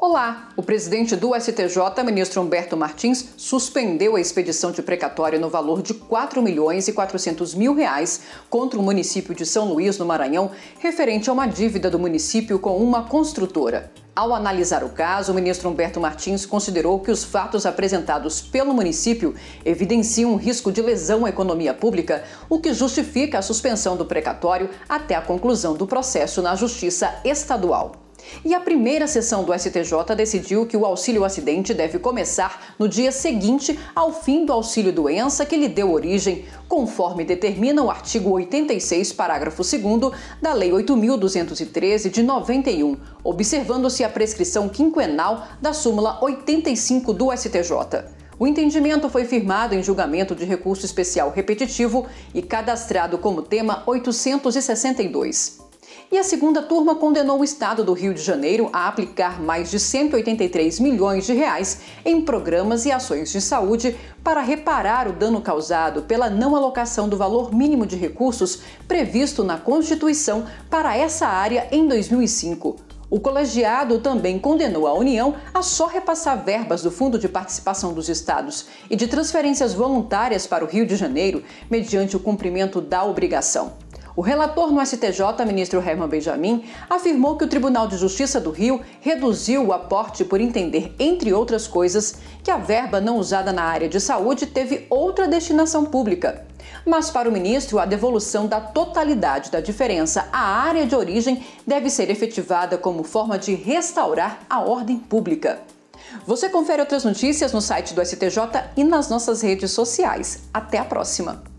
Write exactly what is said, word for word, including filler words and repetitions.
Olá! O presidente do S T J, ministro Humberto Martins, suspendeu a expedição de precatório no valor de quatro milhões e quatrocentos mil reais contra o município de São Luís, no Maranhão, referente a uma dívida do município com uma construtora. Ao analisar o caso, o ministro Humberto Martins considerou que os fatos apresentados pelo município evidenciam um risco de lesão à economia pública, o que justifica a suspensão do precatório até a conclusão do processo na Justiça Estadual. E a primeira sessão do S T J decidiu que o auxílio-acidente deve começar no dia seguinte ao fim do auxílio-doença que lhe deu origem, conforme determina o artigo oitenta e seis, parágrafo segundo da Lei oito mil duzentos e treze de noventa e um, observando-se a prescrição quinquenal da súmula oitenta e cinco do S T J. O entendimento foi firmado em julgamento de recurso especial repetitivo e cadastrado como tema oitocentos e sessenta e dois. E a segunda turma condenou o Estado do Rio de Janeiro a aplicar mais de cento e oitenta e três milhões de reais em programas e ações de saúde para reparar o dano causado pela não alocação do valor mínimo de recursos previsto na Constituição para essa área em dois mil e cinco. O colegiado também condenou a União a só repassar verbas do Fundo de Participação dos Estados e de transferências voluntárias para o Rio de Janeiro mediante o cumprimento da obrigação. O relator no S T J, ministro Herman Benjamin, afirmou que o Tribunal de Justiça do Rio reduziu o aporte por entender, entre outras coisas, que a verba não usada na área de saúde teve outra destinação pública. Mas para o ministro, a devolução da totalidade da diferença à área de origem deve ser efetivada como forma de restaurar a ordem pública. Você confere outras notícias no site do S T J e nas nossas redes sociais. Até a próxima!